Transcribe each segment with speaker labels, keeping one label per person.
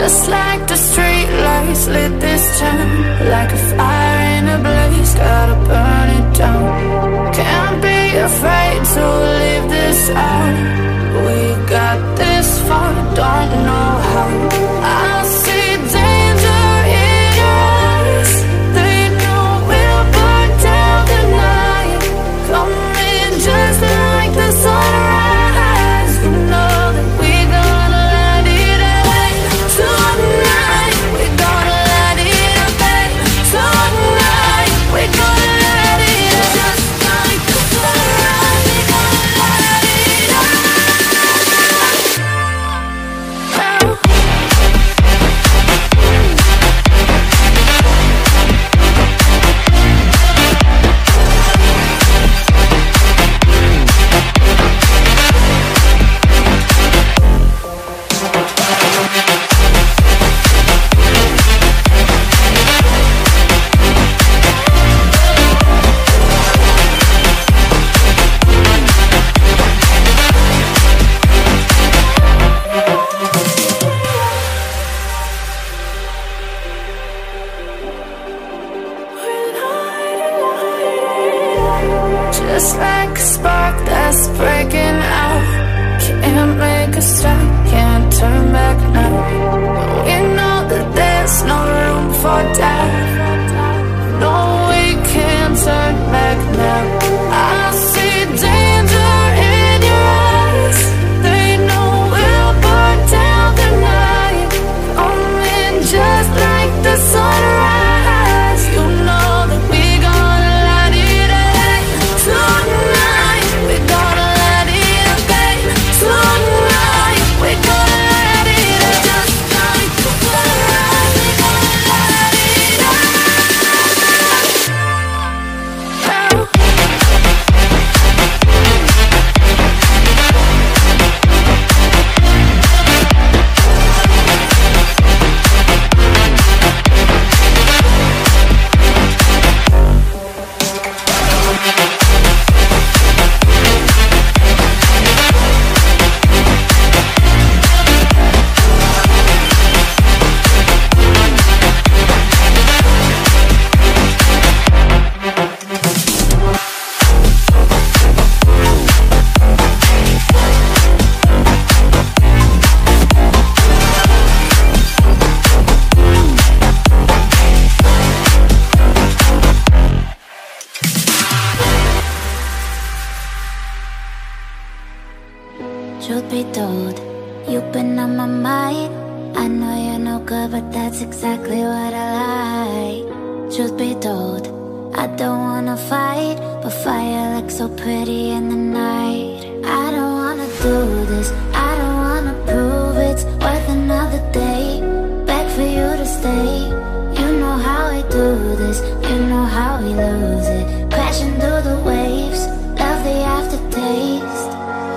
Speaker 1: Just like the street lights lit this town, like a fire in a blaze, gotta burn it down. Can't be afraid to leave this out. We got this far, don't know how. I see danger in your eyes. They know we'll burn down the night. Coming just like the sunrise. You know that we're gonna let it away. Tonight we're gonna let it away. Tonight we're gonna let it away. Just like the sunrise, we're gonna let it away. Just like a spark that's breaking out. Can't make a stop, can't turn back now. We know that there's no room for doubt. No, we can't turn back now. I see danger in your eyes. They know we'll burn down the night. Coming just like the sunrise. You know that we're gonna let it away. Tonight we're gonna let it away. Tonight we're gonna let it away. Just like the sunrise, we're gonna let it away.
Speaker 2: Truth be told, you've been on my mind. I know you're no good, but that's exactly what I like. Truth be told, I don't wanna fight, but fire looks so pretty in the night. I don't wanna do this, I don't wanna prove it's worth another day. Beg for you to stay. You know how we do this, you know how we lose it. Crashing through the waves, love the aftertaste.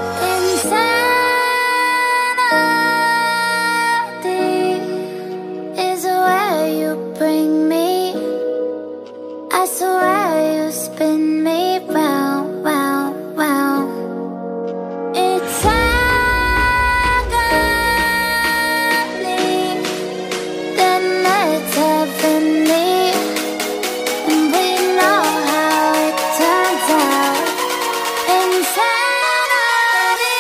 Speaker 2: Insanity is where you bring me. I swear you spin me round, round, round. It's agony, then it's heavenly. And we know how it turns out. Insanity.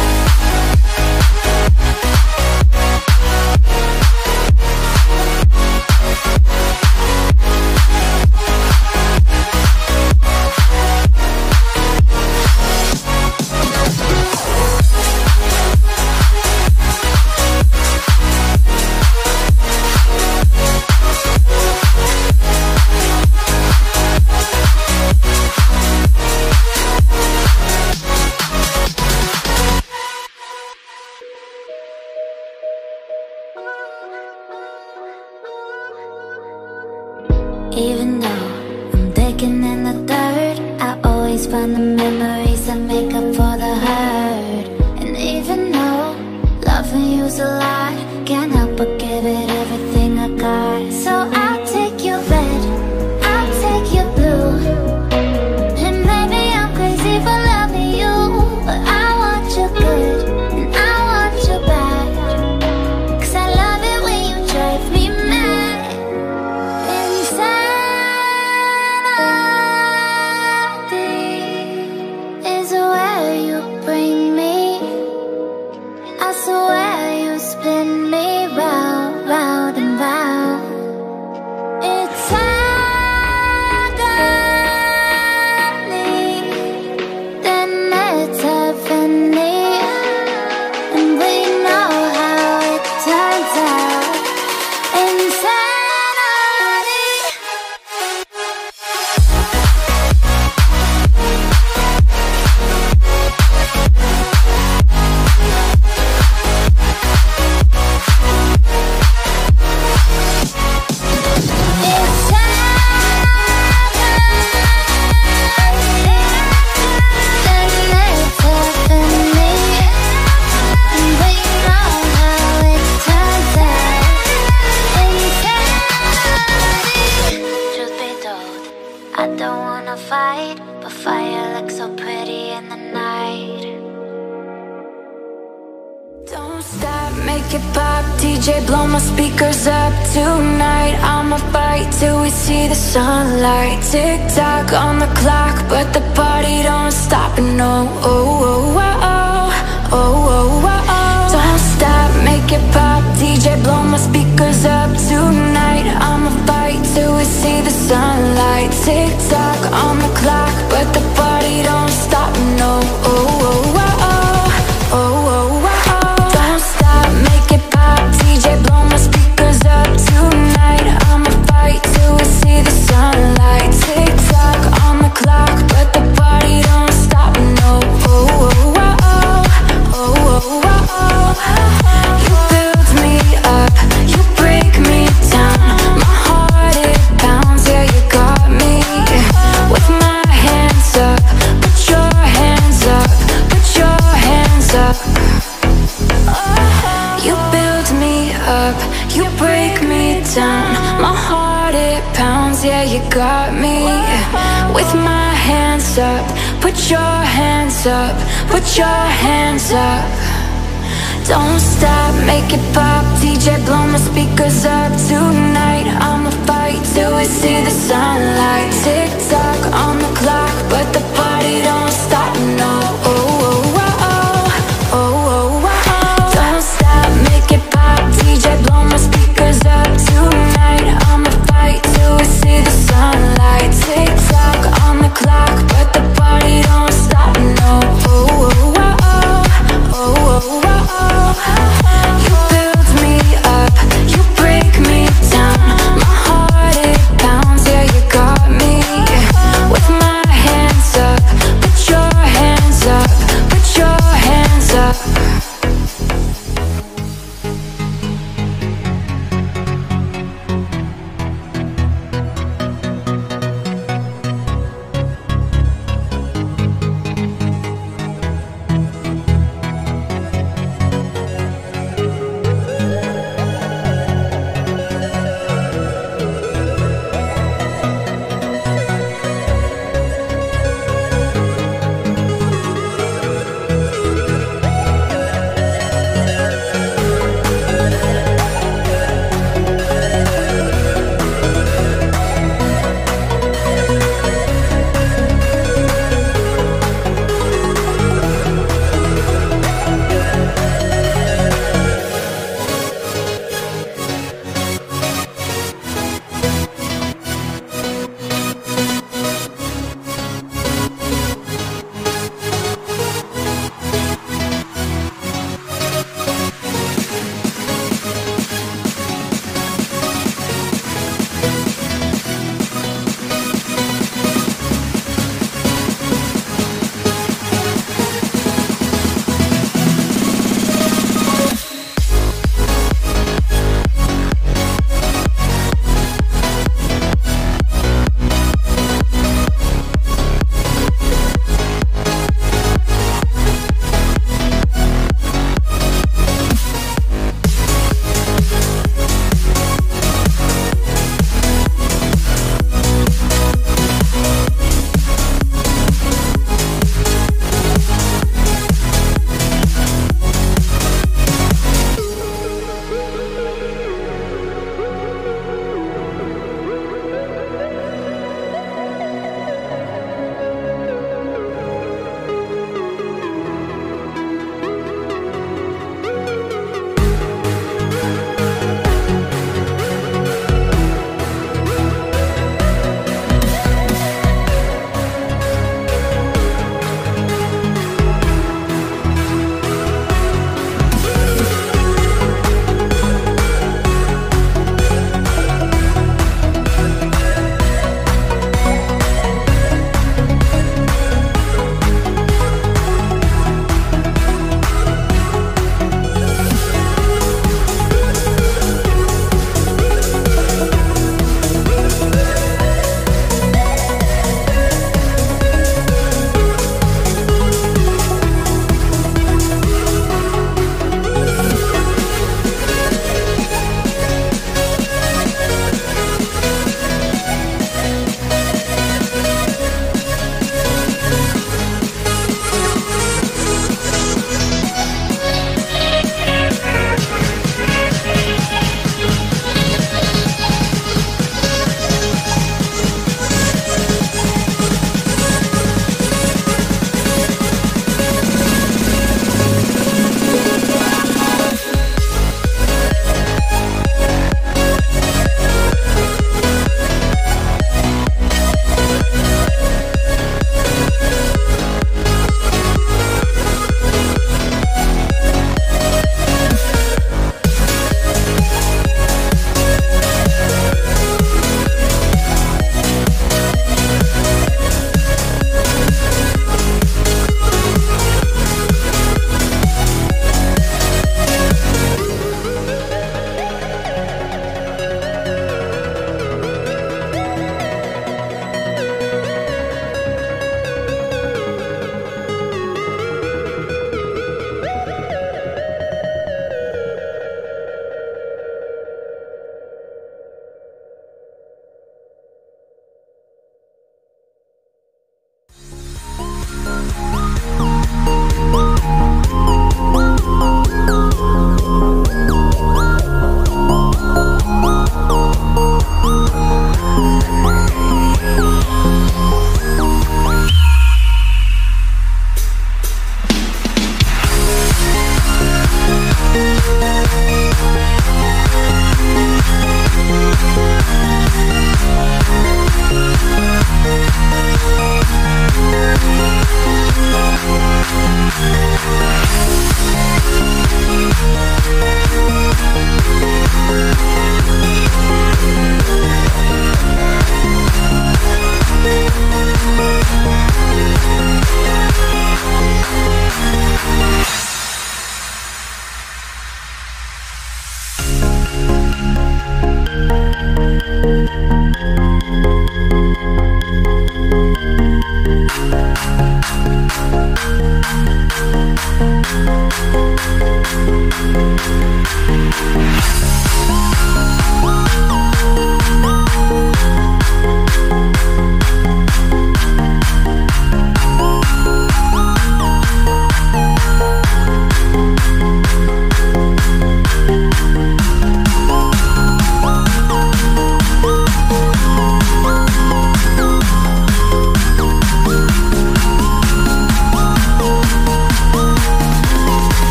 Speaker 2: Even though I'm digging in the dirt, I always find the memories that make up for the hurt. And even though loving you's a lot, can't help but give it everything I got. So I'll take your red, I'll take your blue. And maybe I'm crazy for loving you, but I want you good, and I want you bad. 'Cause I love it when wanna fight, but fire looks so pretty in the night.
Speaker 1: Don't stop, make it pop, DJ blow my speakers up tonight. I'ma fight till we see the sunlight. Tick tock on the clock, but the party don't stop. No, oh, oh, oh, oh, oh, oh, oh, oh. Don't stop, make it pop, DJ blow my speakers up tonight. I'ma fight till we see the sunlight. Tick tock on the clock, but the party don't stop. No, oh, oh, oh, oh, oh, oh, oh. Make it pop, DJ blow my speakers up tonight. I'ma fight till we see the sunlight. Tick tock on the clock, but the party don't stop. No, oh, oh, oh, oh, oh, oh, oh. You build me up, you break me down. My heart it pounds, yeah you got me. With my hands up, put your hands up, put your hands up. You build me up, you break me down. My heart it pounds, yeah you got me. With my hands up, put your hands up, put your hands up. Don't stop, make it pop, DJ blow my speakers up tonight. I'ma fight till we see the sunlight. Tick tock on the clock, but the party don't stop. No, oh, oh, oh, oh, oh, oh, oh. Don't stop, make it pop, DJ blow my speakers up tonight. I'ma fight till we see the sunlight. Tick tock on the clock, but the party don't stop. No, oh, oh, oh, oh, oh, oh, oh. You build me up, you break me down. My heart it pounds, yeah you got me. With my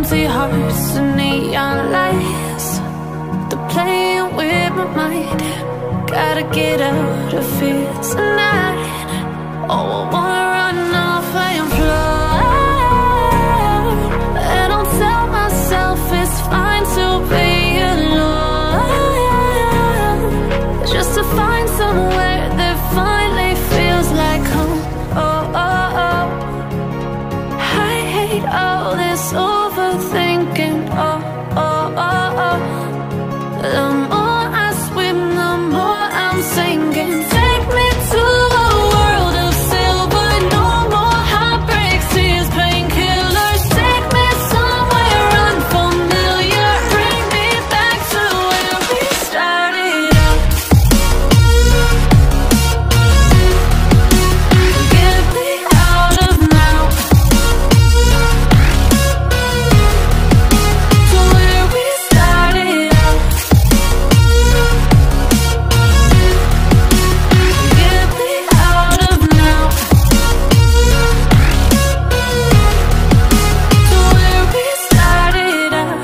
Speaker 1: empty hearts and neon lights. They're playing with my mind. Gotta get out of here tonight. Oh, I wanna run off and fly. And I'll tell myself it's fine to be alone, just to find somewhere that finally feels like home. Oh, oh, oh. I hate all this overthinking. Oh, oh, oh, oh. The more I swim, the more I'm sinking. Take me to a world of silver. No more heartbreaks, tears, painkillers. Take me somewhere unfamiliar. Bring me back to where we started out. Get me out of now, to where we started out. Get me out of now, to where we started out.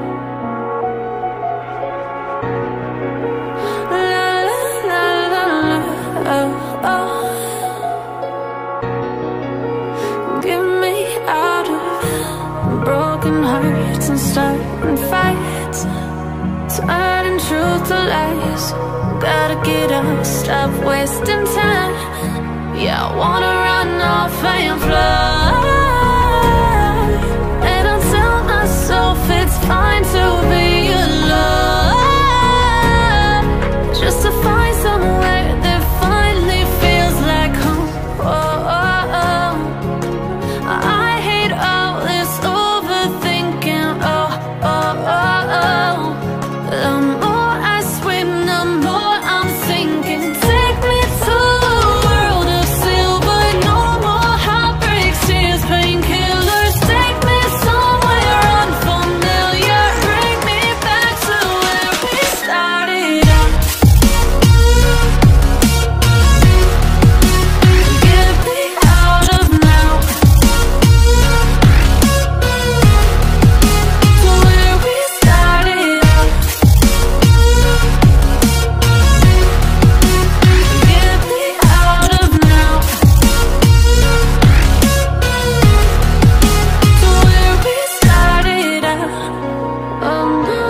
Speaker 1: La la la la la, oh, oh. Get me out of broken hearts and starting fights, turning truth to lies. Gotta get up, stop wasting time. Yeah, I wanna run off and fly. And I'll tell myself it's fine to be alone, just to find somewhere that finally feels like home. Oh, oh, oh. I hate all this overthinking. Oh, oh, oh, oh. The more I swim, the more I'm sinking. Take me to a world of silver. No more heartbreaks, tears, painkillers. Take me somewhere unfamiliar. Bring me back to where we started out. Get me out of now, to where we started out. Get me out of now, to where we started out. Oh no,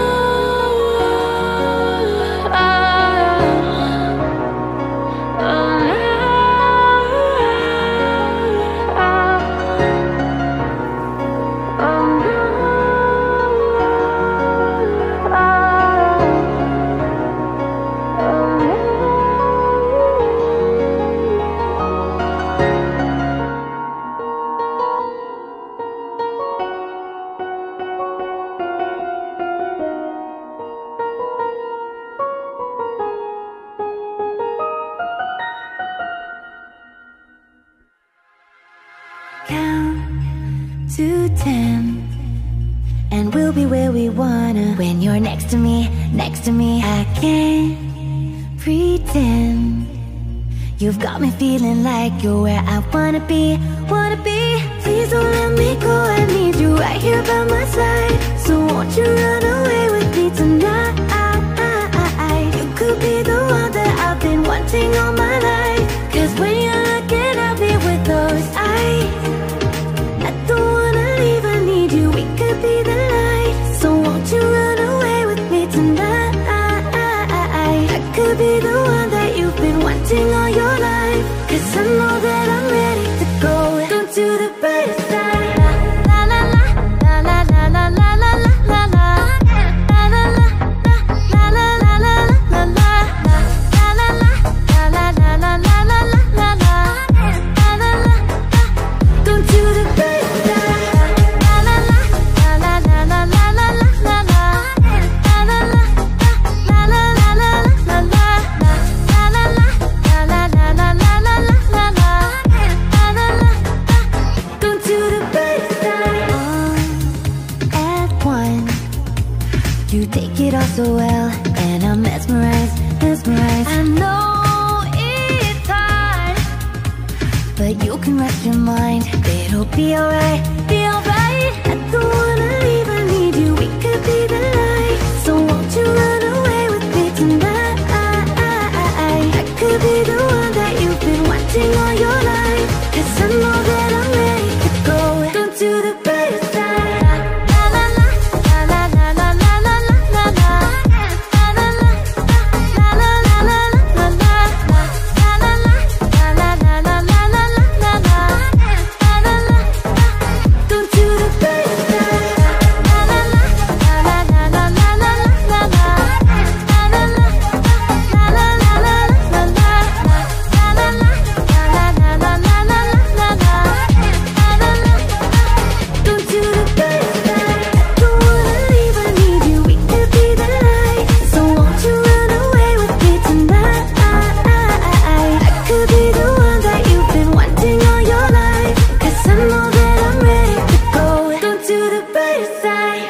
Speaker 2: Count to 10, and we'll be where we wanna. When you're next to me, I can't pretend. You've got me feeling like you're where I wanna be, wanna be. Please don't let me go, I need you right here by my side. So won't you run away with me tonight? You could be the one that I've been wanting all my life. Cause when you're looking at me with those eyes, I don't wanna leave, I need you, we could be the light. So won't you run away with me tonight? I could be the one that you've been wanting all your life. Cause I know that I'm ready to go. Don't do the brighter side. La la la, la la la la la la la la. La la la, la la la la la la. La la la, la la la la la la la la. La la la, don't do the brighter side. La la la, la la la la la la la la. La la la, la la la la la la. La la la, la la la la la la la. tonight. I could be the one that you've been wanting all your life. 'Cause I know that I'm ready to go. Down to the brighter side. La la la, la la la la la la la la la. La la la, la la la la la la la. La la la, la la la la la la la la. La la la, down to the brighter side. La la la, la la la la la la la la. La la la, la la la la la la. La la la, la la la la la la la la. La la la, down to the brighter side. I don't wanna leave, I need you. We could be the light. So won't you run away with me tonight? I could be the one that you've been wanting all your life. 'Cause I know that I'm ready to go. Down to the brighter side.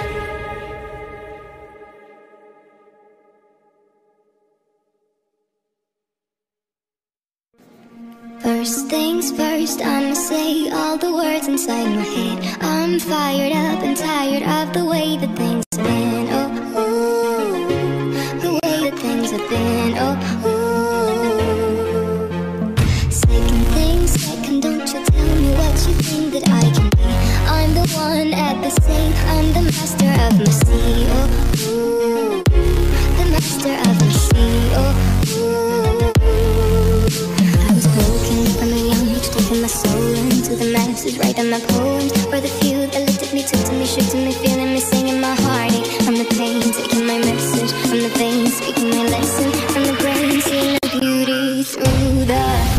Speaker 2: First things first, I'ma say all the words inside my head. I'm fired up and tired of the way that things have been. Oh, ooh, the way that things have been. Oh, ooh. Second things second, don't you tell me what you think that I can be. I'm the one at the stake, I'm the master of my sea. Oh, ooh, the master of my sea. Oh, ooh. I was broken from a young age, taking my soul into the masses, writing my poems for the few that looked at me, took to me, shook to me, feeling me, singing my heartache from the pain, taking my message from the veins, speaking my lesson from the brain, seeing the beauty through the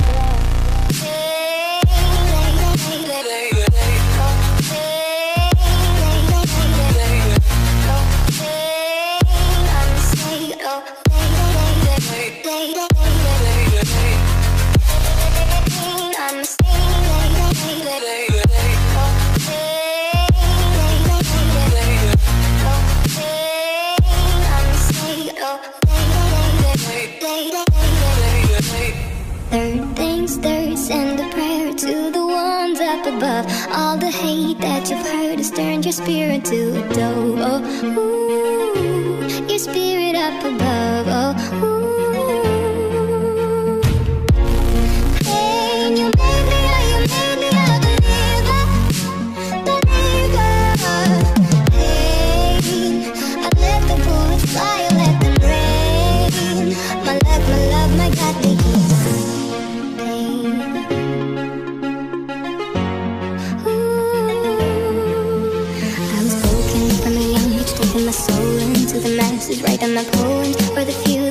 Speaker 2: Third things third, send a prayer to the ones up above. All the hate that you've heard has turned your spirit to a dove. Oh, ooh, your spirit up above. Oh, ooh. Pain, you made me a believer. Pain, I let the bullets fly, I let them rain. My love, my God, they keep pain. Ooh, I was broken from a young age, taking my soul into the masses, writing my poems for the few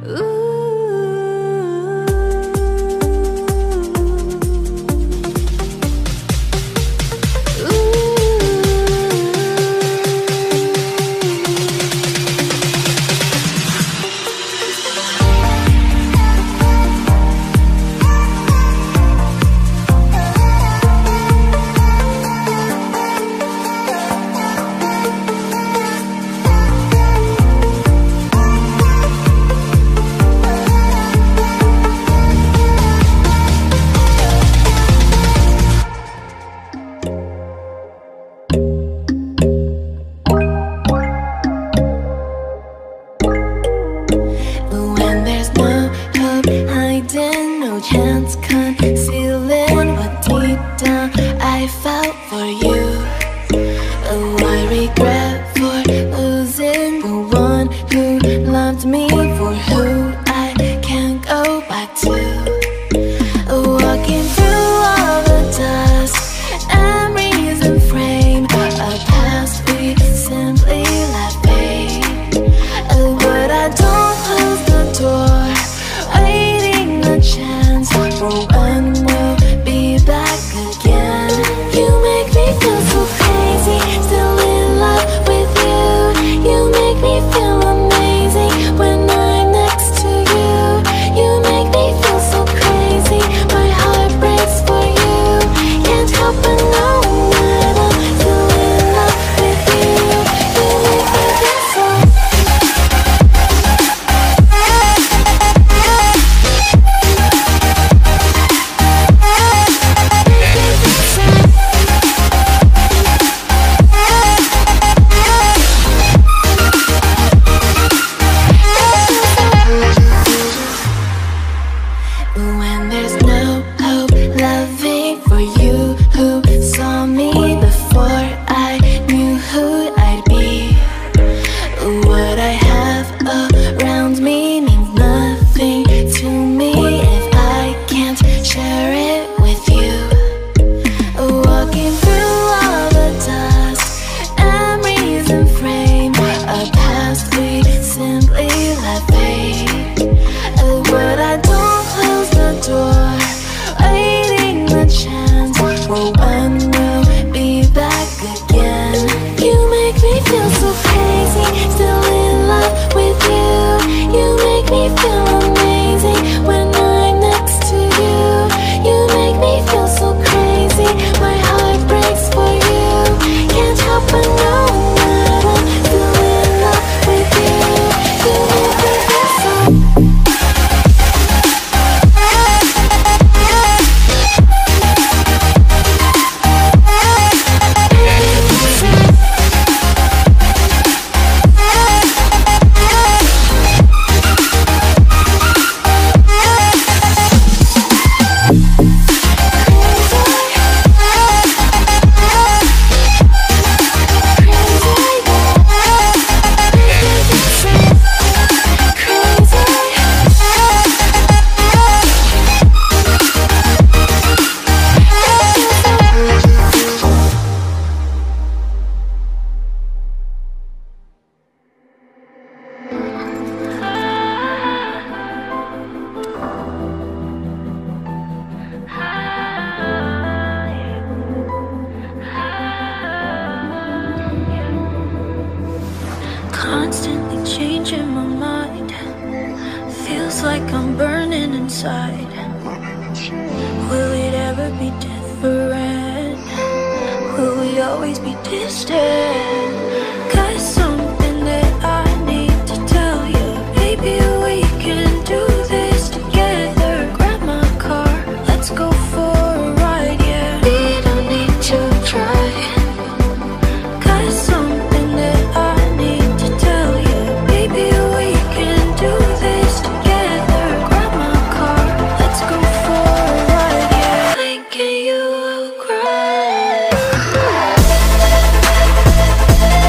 Speaker 1: Cry.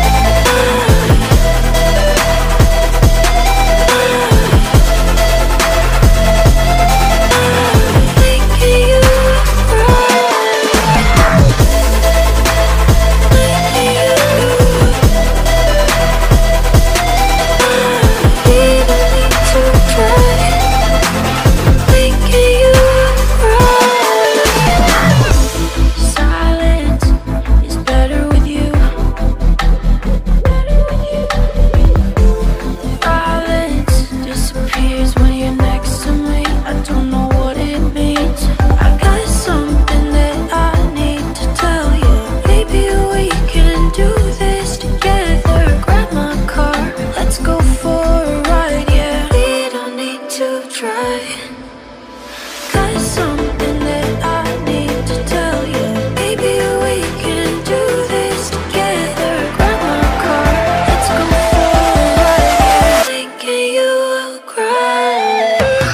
Speaker 2: try. Got something that I need to tell you. Maybe we can do this together. Grab my car, let's go for a ride. Thinking you will cry.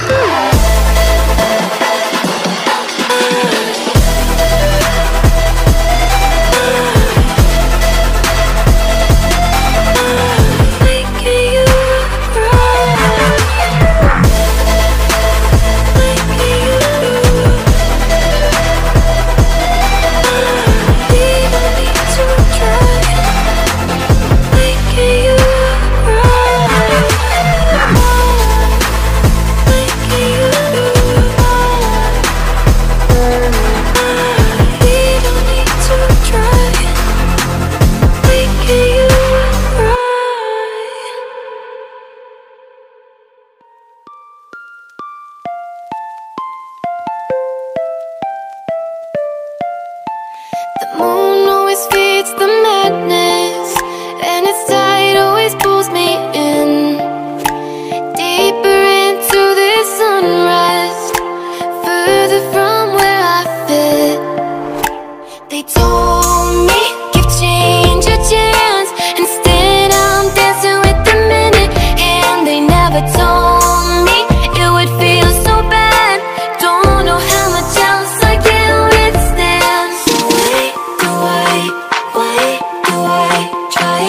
Speaker 2: The moon always feeds the madness, and its tide always pulls me in, deeper into this unrest, further from where I fit. They told me, give change a chance. Instead I'm dancing with the minute, and they never told me it would feel so bad. Don't know how much else I can withstand. So why do I try?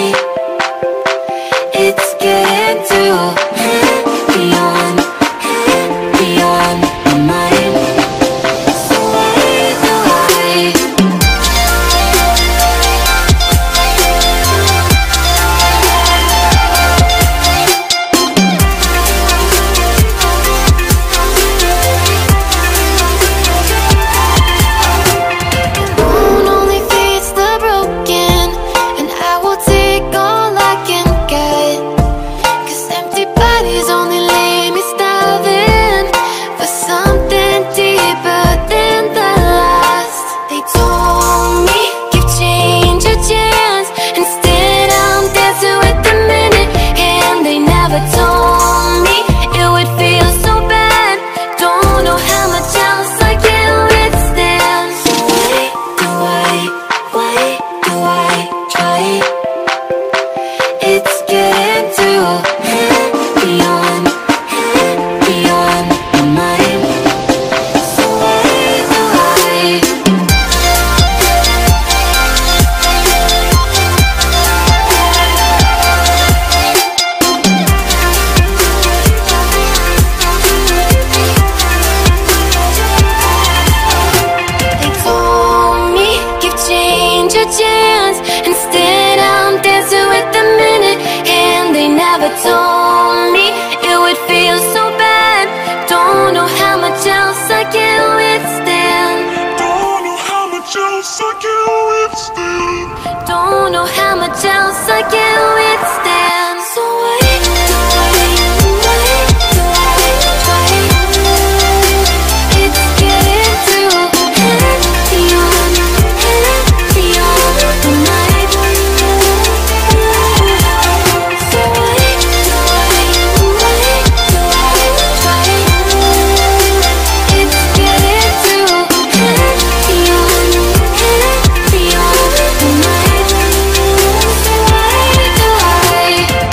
Speaker 2: It's getting too beyond my mind. So why do I? The moon only feeds the broken, and I will take all I can get. 'Cause empty bodies only leave me starving for something deeper than the last. They told me, give change a chance. Instead I'm dancing with the minute, and they never told me it would feel so bad. Don't know how much else I can withstand. So why do I try? It's getting too beyond my mind. So why do I? They told me, give change a chance. Instead I'm dancing with the minute, and they never told me it would feel so bad. Don't know how much else I can withstand.
Speaker 3: Don't know how much else I can withstand.
Speaker 2: Don't know how much else I can withstand. So why do I try? It's getting too beyond my mind. So why do I try? It's getting too beyond my mind. So why do I?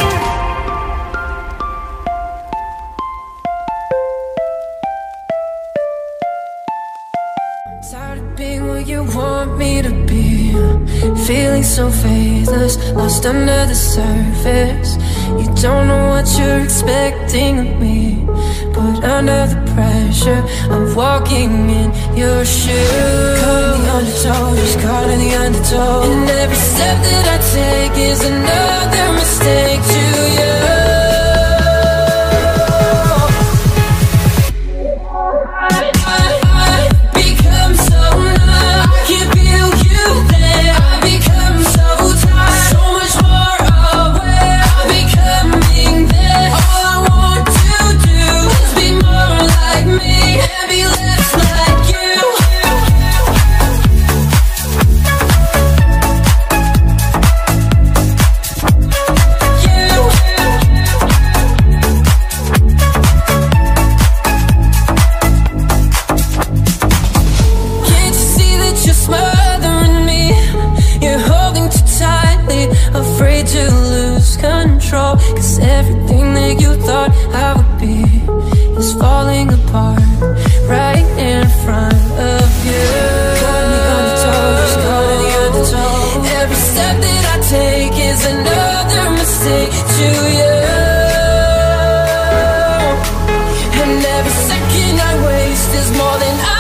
Speaker 1: Tired of being what you want me to be, feeling so faithless, lost under the surface. You don't know what you're expecting of me, but under the pressure of walking in your shoes. Caught in the undertow, just caught in the undertow, and every step that I take is another mistake to you. I become so numb, I can't feel you there. I become so tired, so much more aware. I'm becoming there. All I want to do is be more like me and be less like you. You second I waste is more than I